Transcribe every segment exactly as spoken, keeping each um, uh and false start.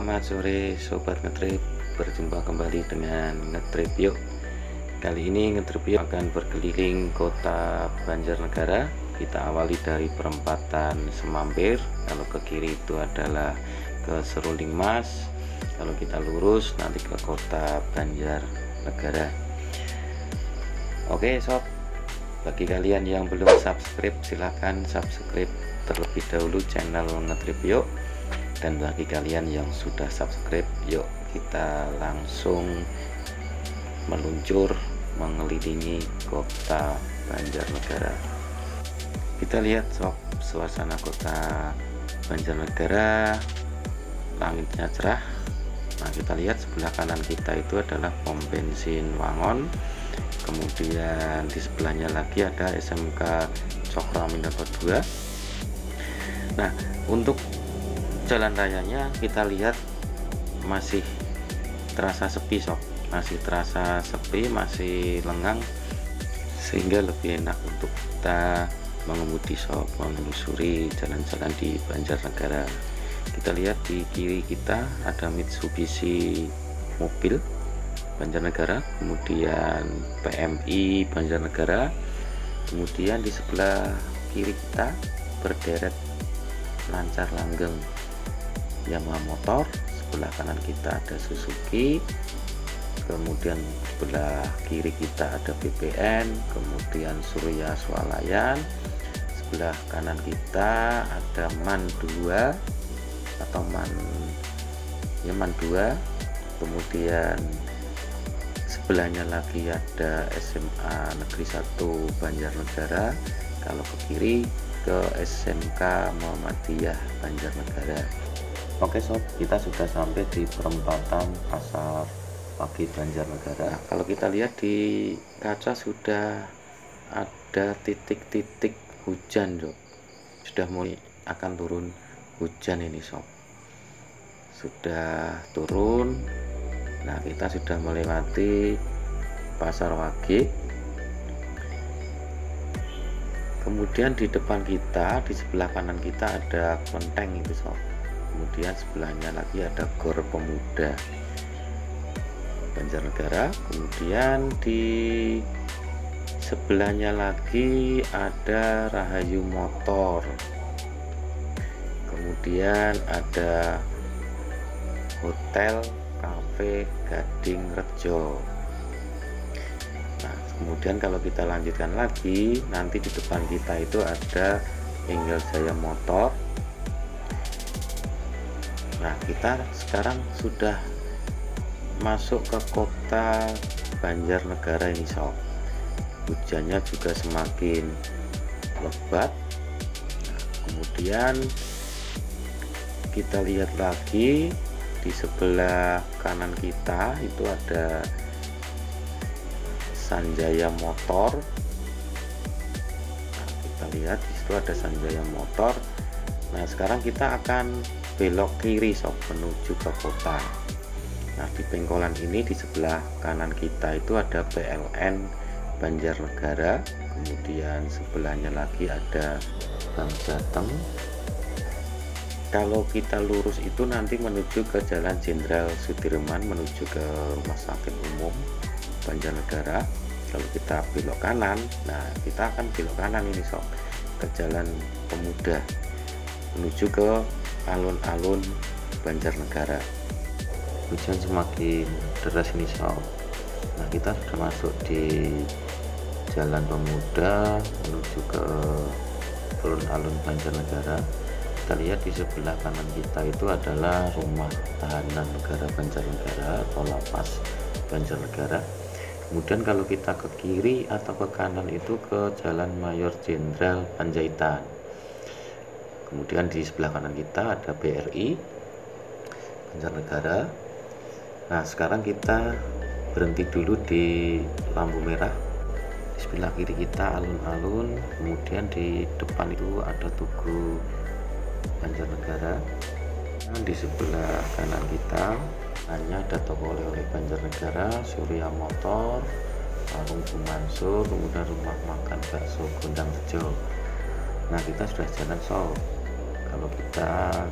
Selamat sore Sobat Ngetrip, berjumpa kembali dengan Ngetrip Yuk. Kali ini Ngetrip Yuk akan berkeliling kota Banjarnegara. Kita awali dari perempatan Semampir. Kalau ke kiri itu adalah ke Seruling Mas, kalau kita lurus nanti ke kota Banjarnegara. Oke sob, bagi kalian yang belum subscribe silahkan subscribe terlebih dahulu channel Ngetrip Yuk. Dan bagi kalian yang sudah subscribe, yuk kita langsung meluncur mengelilingi kota Banjarnegara. Kita lihat sob, suasana kota Banjarnegara, langitnya cerah. Nah kita lihat sebelah kanan kita itu adalah pom bensin Wangon, kemudian di sebelahnya lagi ada S M K Cokroaminoto dua. Nah untuk jalan rayanya kita lihat masih terasa sepi sob, masih terasa sepi, masih lengang, sehingga lebih enak untuk kita mengemudi sob, menelusuri jalan-jalan di Banjarnegara. Kita lihat di kiri kita ada Mitsubishi mobil Banjarnegara, kemudian P M I Banjarnegara, kemudian di sebelah kiri kita berderet Lancar Langgeng Yamaha Motor, sebelah kanan kita ada Suzuki, kemudian sebelah kiri kita ada B P N, kemudian Surya Swalayan, sebelah kanan kita ada MAN dua atau MAN ya MAN dua, kemudian sebelahnya lagi ada S M A Negeri satu Banjarnegara, kalau ke kiri ke S M K Muhammadiyah Banjarnegara. Oke sob, kita sudah sampai di perempatan Pasar Pagi Banjarnegara. Nah, kalau kita lihat di kaca sudah ada titik-titik hujan sob, sudah mulai akan turun hujan ini sob, sudah turun. Nah kita sudah melewati Pasar Wage, kemudian di depan kita, di sebelah kanan kita ada kelenteng itu sob, kemudian sebelahnya lagi ada Gor Pemuda Banjarnegara, kemudian di sebelahnya lagi ada Rahayu Motor, kemudian ada Hotel Cafe Gading Rejo. Nah kemudian kalau kita lanjutkan lagi, nanti di depan kita itu ada Enggal Jaya Motor. Nah kita sekarang sudah masuk ke kota Banjarnegara ini sob, hujannya juga semakin lebat. Nah, kemudian kita lihat lagi di sebelah kanan kita itu ada Sanjaya Motor. Nah, kita lihat di situ ada Sanjaya Motor. Nah sekarang kita akan belok kiri sob menuju ke kota. Nah di pengkolan ini di sebelah kanan kita itu ada P L N Banjarnegara, kemudian sebelahnya lagi ada Bank Jateng. Kalau kita lurus itu nanti menuju ke Jalan Jenderal Sudirman menuju ke Rumah Sakit Umum Banjarnegara. Kalau kita belok kanan, nah kita akan belok kanan ini sob ke Jalan Pemuda menuju ke alun-alun Banjarnegara. Hujan semakin deras ini sob. Nah kita sudah masuk di Jalan Pemuda menuju ke alun-alun Banjarnegara. Kita lihat di sebelah kanan kita itu adalah Rumah Tahanan Negara Banjarnegara atau Lapas Banjarnegara. Kemudian kalau kita ke kiri atau ke kanan itu ke Jalan Mayor Jenderal Panjaitan. Kemudian di sebelah kanan kita ada B R I Banjarnegara. Nah sekarang kita berhenti dulu di lampu merah. Di sebelah kiri kita alun-alun, kemudian di depan itu ada Tugu Banjarnegara. Dan di sebelah kanan kita hanya ada toko oleh-oleh Banjarnegara, Surya Motor, Warung Bu Mansur, kemudian rumah makan bakso Gondang Rejo. Nah kita sudah jalan sob. Kalau kita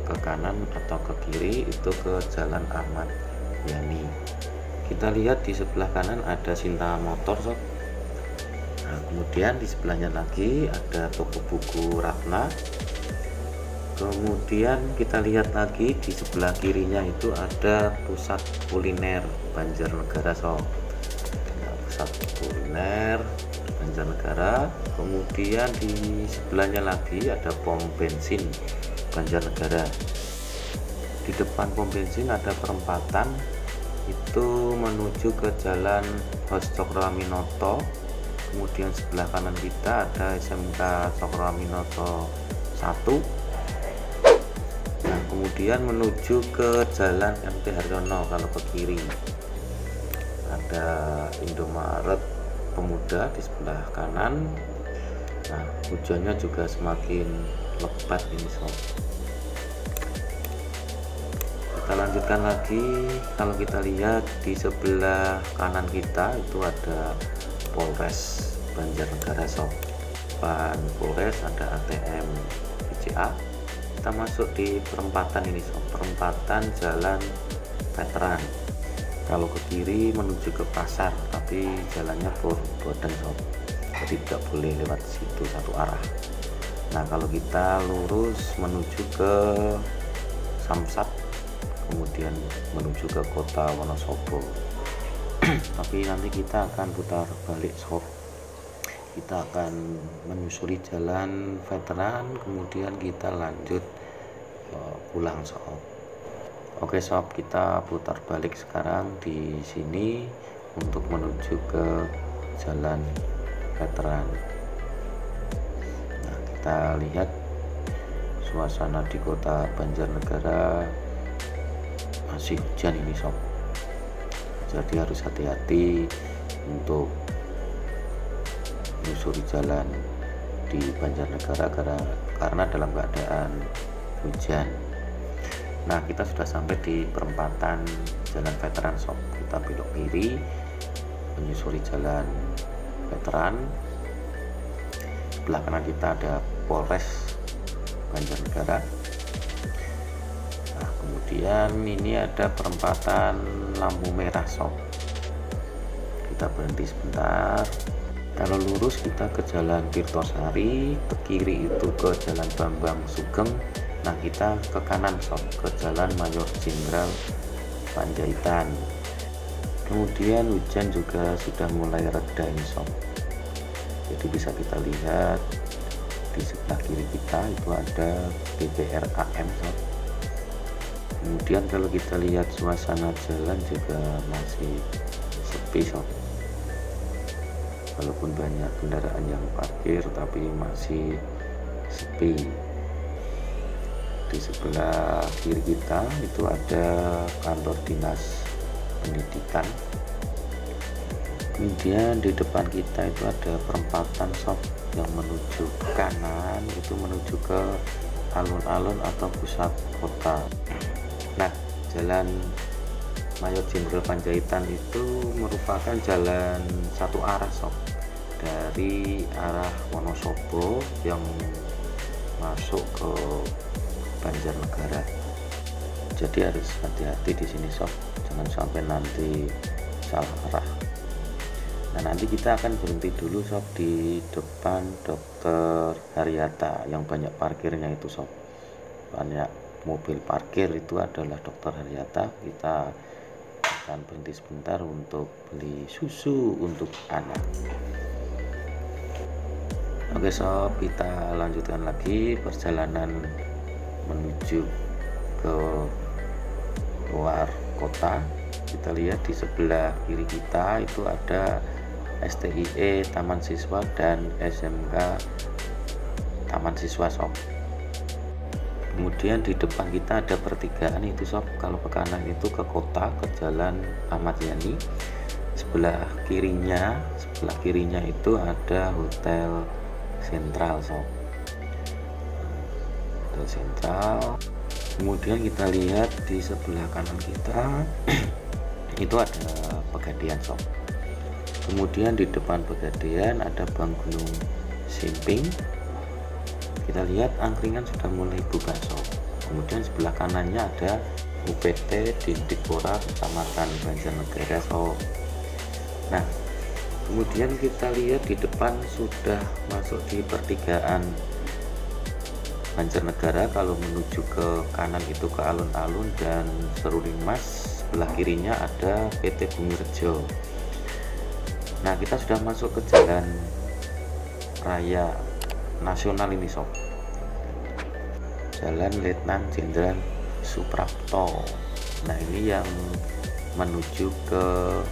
ke kanan atau ke kiri itu ke Jalan Ahmad Yani. Kita lihat di sebelah kanan ada Sinta Motor sob. Nah, kemudian di sebelahnya lagi ada toko buku Ratna. Kemudian kita lihat lagi di sebelah kirinya itu ada pusat kuliner Banjarnegara sob. Nah, pusat kuliner Banjarnegara. Kemudian di sebelahnya lagi ada pom bensin Banjarnegara. Di depan pom bensin ada perempatan itu menuju ke Jalan Hos Cokroaminoto. Kemudian sebelah kanan kita ada S M K Cokroaminoto satu. Nah, kemudian menuju ke Jalan M T Haryono kalau ke kiri. Ada Indomaret Pemuda di sebelah kanan. Nah, hujannya juga semakin lebat ini sob. Kita lanjutkan lagi. Kalau kita lihat di sebelah kanan kita itu ada Polres Banjarnegara sob. Depan Polres ada A T M B C A. Kita masuk di perempatan ini sob, perempatan Jalan Veteran. Kalau ke kiri menuju ke pasar, tapi jalannya berbadan sob, jadi tidak boleh lewat situ satu arah. Nah, kalau kita lurus menuju ke Samsat, kemudian menuju ke kota Wonosobo. Tapi nanti kita akan putar balik sob. Kita akan menyusuri Jalan Veteran, kemudian kita lanjut uh, pulang sob. Oke sob, kita putar balik sekarang di sini untuk menuju ke Jalan Veteran. Nah, kita lihat suasana di kota Banjarnegara masih hujan ini sob, jadi harus hati-hati untuk menyusuri jalan di Banjarnegara karena, karena dalam keadaan hujan. Nah, kita sudah sampai di perempatan Jalan Veteran sob. Kita belok kiri menyusuri Jalan Veteran. Sebelah kanan kita ada Polres Banjarnegara. Nah, kemudian ini ada perempatan lampu merah sob. Kita berhenti sebentar. Kalau lurus kita ke Jalan Tirtosari, ke kiri itu ke Jalan Bambang Sugeng. Nah, kita ke kanan sob, ke Jalan Mayor Jenderal Panjaitan. Kemudian hujan juga sudah mulai reda ini sob, jadi bisa kita lihat di sebelah kiri kita itu ada B B R A M sob. Kemudian kalau kita lihat suasana jalan juga masih sepi sob, walaupun banyak kendaraan yang parkir tapi masih sepi. Di sebelah kiri kita itu ada kantor dinas pendidikan. Kemudian di depan kita itu ada perempatan sob yang menuju ke kanan, itu menuju ke alun-alun atau pusat kota. Nah, Jalan Mayor Jenderal Panjaitan itu merupakan jalan satu arah sob, dari arah Wonosobo yang masuk ke Banjarnegara. Jadi harus hati-hati di sini sob, jangan sampai nanti salah arah. Nah, nanti kita akan berhenti dulu sob di depan Dokter Haryata yang banyak parkirnya itu sob. Banyak mobil parkir itu adalah Dokter Haryata. Kita akan berhenti sebentar untuk beli susu untuk anak. Oke sob, kita lanjutkan lagi perjalanan menuju ke luar kota. Kita lihat di sebelah kiri kita itu ada S T I E Taman Siswa dan S M K Taman Siswa sob. Kemudian di depan kita ada pertigaan itu sob. Kalau ke kanan itu ke kota, ke Jalan Ahmad Yani. Sebelah kirinya, sebelah kirinya itu ada Hotel Sentral sob. Hotel Sentral. Kemudian kita lihat di sebelah kanan kita itu ada Pegadaian sob. Kemudian di depan Pegadaian ada Bank Gunung Simping. Kita lihat angkringan sudah mulai buka sob. Kemudian sebelah kanannya ada U P T Dindikpora Kecamatan Banjarnegara Sob. Nah, kemudian kita lihat di depan sudah masuk di pertigaan Banjarnegara. Kalau menuju ke kanan itu ke alun-alun dan Seruling Mas, sebelah kirinya ada P T Bumi Rejo. Nah, kita sudah masuk ke jalan raya nasional ini sob, Jalan Letnan Jenderal Suprapto. Nah, ini yang menuju ke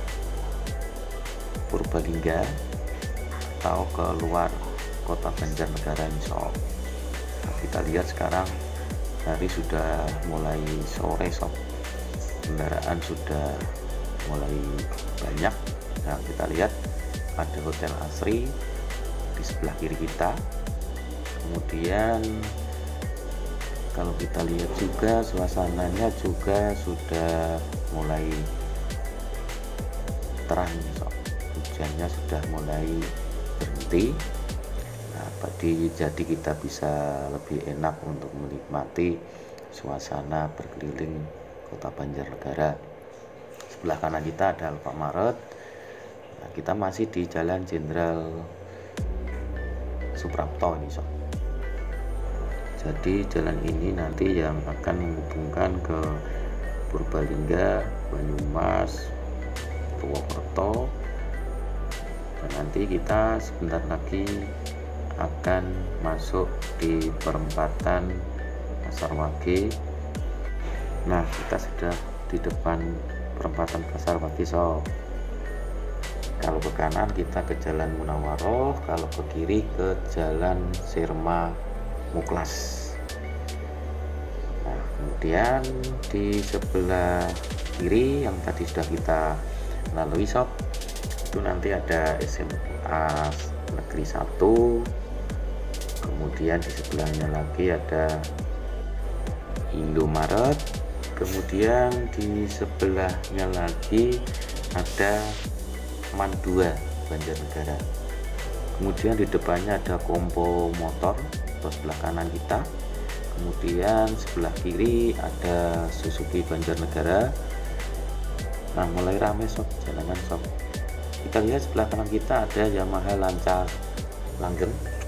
Purbalingga atau ke luar kota Banjarnegara ini sob. Nah, kita lihat sekarang hari sudah mulai sore sob, kendaraan sudah mulai banyak. Nah, kita lihat ada Hotel Asri di sebelah kiri kita. Kemudian kalau kita lihat juga suasananya juga sudah mulai terang sob. Hujannya sudah mulai berhenti. Nah, tadi jadi kita bisa lebih enak untuk menikmati suasana berkeliling kota Banjarnegara. Sebelah kanan kita ada Alfamaret. Nah, kita masih di Jalan Jenderal Suprapto ini sob. Jadi jalan ini nanti yang akan menghubungkan ke Purbalingga, Banyumas, Purwokerto, dan nanti kita sebentar lagi akan masuk di perempatan Pasar Wage. Nah, kita sudah di depan perempatan Pasar Wage sob. Kalau ke kanan kita ke Jalan Munawaroh, kalau ke kiri ke Jalan Sirma Muklas. Nah, kemudian di sebelah kiri yang tadi sudah kita lalui sob, itu nanti ada S M A Negeri satu. Kemudian di sebelahnya lagi ada Indomaret. Kemudian di sebelahnya lagi ada Man dua Banjarnegara. Kemudian di depannya ada Kompo Motor atau sebelah kanan kita. Kemudian sebelah kiri ada Suzuki Banjarnegara. Nah, mulai ramai sob jalanan sob. Kita lihat sebelah kanan kita ada Yamaha Lancar Langgeng.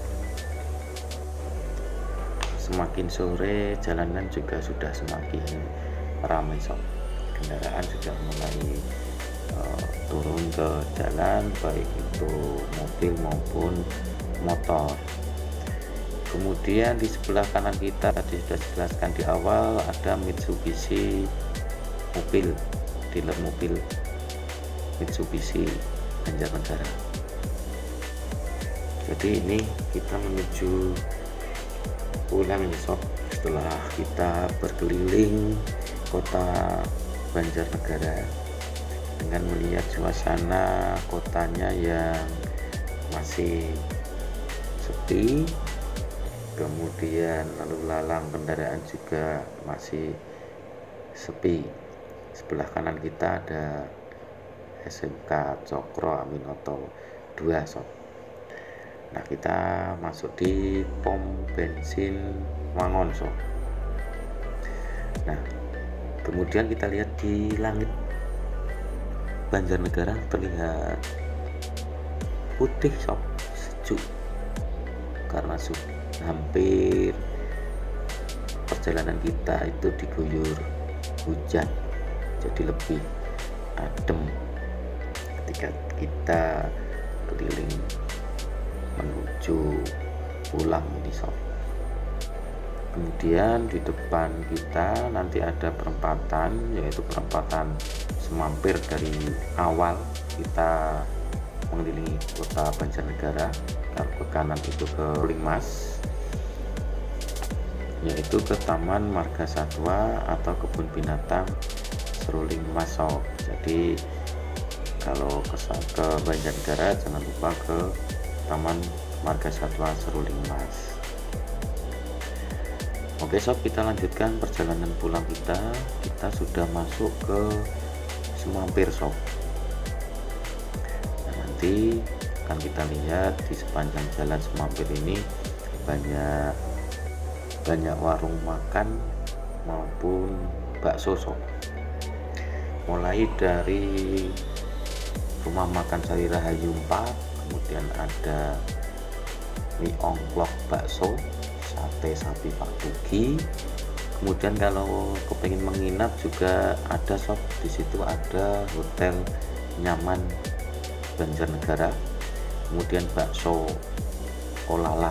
Semakin sore jalanan juga sudah semakin ramai sob. Kendaraan sudah mulai uh, turun ke jalan, baik itu mobil maupun motor. Kemudian di sebelah kanan kita tadi sudah dijelaskan di awal ada Mitsubishi mobil, dealer mobil Mitsubishi Banjarnegara. Jadi ini kita menuju pulang ya sob, setelah kita berkeliling kota Banjarnegara dengan melihat suasana kotanya yang masih sepi, kemudian lalu lalang kendaraan juga masih sepi. Sebelah kanan kita ada S M K Cokro Aminoto dua sob. Nah, kita masuk di pom bensin Wangon sob. Nah, kemudian kita lihat di langit Banjarnegara terlihat putih sob, sejuk karena sudah hampir perjalanan kita itu diguyur hujan, jadi lebih adem ketika kita keliling menuju pulang ini sob. Kemudian di depan kita nanti ada perempatan, yaitu perempatan Semampir. Dari awal kita mengelilingi kota Banjarnegara, kalau ke kanan itu ke Seruling Mas, yaitu ke Taman Marga Satwa atau Kebun Binatang Seruling Mas sob. Jadi kalau ke, ke Banjarnegara jangan lupa ke Taman Marga Satwa Seruling Mas. Oke sob, kita lanjutkan perjalanan pulang kita. Kita sudah masuk ke Semampir sob. Nah, nanti akan kita lihat di sepanjang jalan Semampir ini banyak banyak warung makan maupun bakso sob. Mulai dari Rumah Makan Sari Rahayu empat, kemudian ada mie ongklok bakso, sate sapi Pak Tugi. Kemudian kalau kepengen menginap juga ada sob, di situ ada Hotel Nyaman Banjarnegara, kemudian bakso Olala.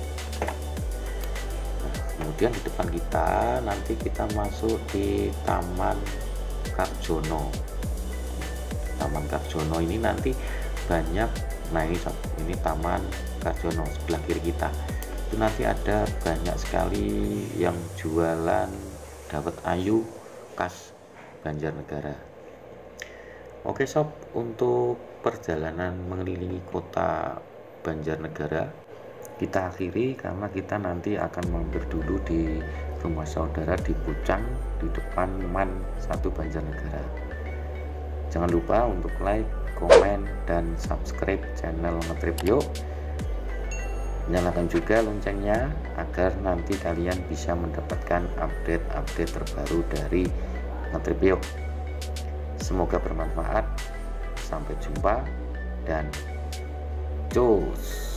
Nah, kemudian di depan kita nanti kita masuk di Taman Karjono. Taman Karjono ini nanti banyak, nah ini sob, ini Taman Karjono sebelah kiri kita. Itu nanti ada banyak sekali yang jualan dawet ayu khas Banjarnegara. Oke sob, untuk perjalanan mengelilingi kota Banjarnegara kita akhiri karena kita nanti akan mampir dulu di rumah saudara di Pucang di depan Man satu Banjarnegara. Jangan lupa untuk like, komen, dan subscribe channel Ngetrip Yuk. Nyalakan juga loncengnya agar nanti kalian bisa mendapatkan update-update terbaru dari Ngetrip Yuk. Semoga bermanfaat. Sampai jumpa dan cus.